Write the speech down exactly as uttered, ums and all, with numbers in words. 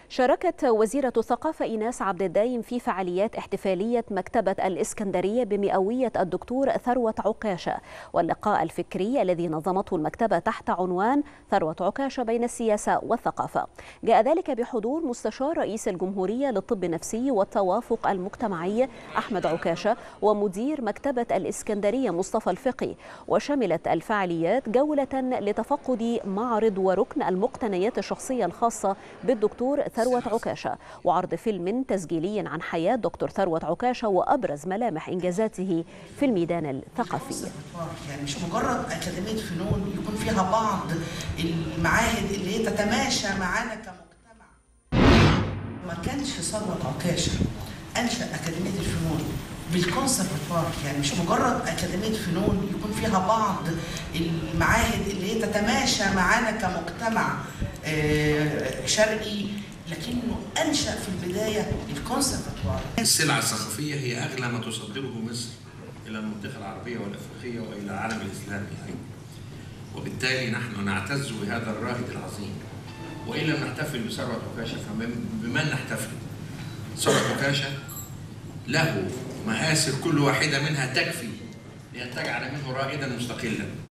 شاركت وزيرة الثقافة إيناس عبد الدايم في فعاليات احتفالية مكتبة الإسكندرية بمئوية الدكتور ثروة عكاشة، واللقاء الفكري الذي نظمته المكتبة تحت عنوان ثروة عكاشة بين السياسة والثقافة. جاء ذلك بحضور مستشار رئيس الجمهورية للطب النفسي والتوافق المجتمعي أحمد عكاشة ومدير مكتبة الإسكندرية مصطفى الفقي. وشملت الفعاليات جولة لتفقد معرض وركن المقتنيات الشخصية الخاصة بالدكتور ثروة عكاشة، وعرض فيلم تسجيلي عن حياة دكتور ثروة عكاشة وأبرز ملامح إنجازاته في الميدان الثقافي. يعني مش مجرد أكاديمية فنون يكون فيها بعض المعاهد اللي هي تتماشى معانا كمجتمع. ما كانش ثروة عكاشة أنشأ أكاديمية الفنون بالكونسرفتوار، يعني مش مجرد أكاديمية فنون يكون فيها بعض المعاهد اللي هي تتماشى معانا كمجتمع شرقي، لكنه أنشأ في البداية الكونسرفتوار. السلعة الثقافية هي أغلى ما تصدره مصر إلى المنطقة العربية والأفريقية وإلى العالم الإسلامي أيضا، وبالتالي نحن نعتز بهذا الرائد العظيم. وإن لم نحتفل بثروة عكاشة فبمن نحتفل؟ ثروة عكاشة له مآثر كل واحدة منها تكفي لأن تجعل منه رائدا مستقلا.